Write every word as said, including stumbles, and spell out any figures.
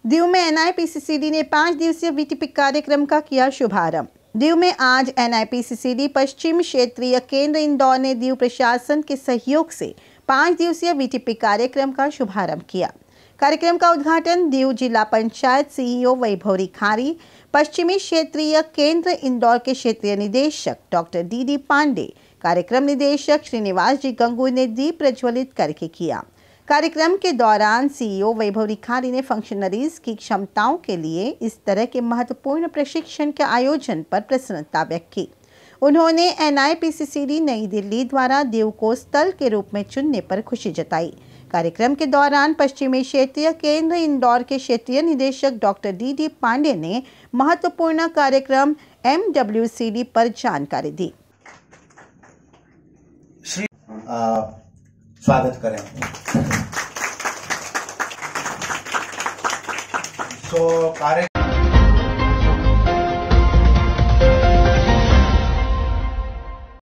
दीव में N I P C C D ने पाँच दिवसीय वी टी पी कार्यक्रम का किया शुभारंभ। दीव में आज N I P C C D पश्चिम क्षेत्रीय केंद्र इंदौर ने दीव प्रशासन के सहयोग से पाँच दिवसीय वी टी पी कार्यक्रम का शुभारंभ किया। कार्यक्रम का उद्घाटन दीव जिला पंचायत सी ई ओ वैभव रिखारी, पश्चिमी क्षेत्रीय केंद्र इंदौर के क्षेत्रीय निदेशक डॉक्टर डी डी पांडे, कार्यक्रम निदेशक श्रीनिवास जी गंगू ने दीप प्रज्वलित करके किया। कार्यक्रम के दौरान सी ई ओ वैभव रिखारी ने फंक्शनरीज की क्षमताओं के लिए इस तरह के महत्वपूर्ण प्रशिक्षण के आयोजन पर प्रसन्नता व्यक्त की। उन्होंने N I P C C D New Delhi द्वारा दीव को स्थल के रूप में चुनने पर खुशी जताई। कार्यक्रम के दौरान पश्चिमी क्षेत्रीय केंद्र इंदौर के क्षेत्रीय निदेशक डॉक्टर डी डी पांडे ने महत्वपूर्ण कार्यक्रम एम डब्ल्यू सी डी पर जानकारी दी। श्री आ, स्वागत करें। तो कार्य